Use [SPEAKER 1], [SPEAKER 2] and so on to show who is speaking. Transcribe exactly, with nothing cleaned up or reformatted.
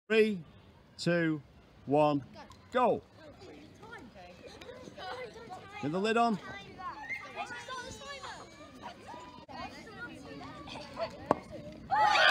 [SPEAKER 1] Three, two, one, go. With the lid on.
[SPEAKER 2] Oh!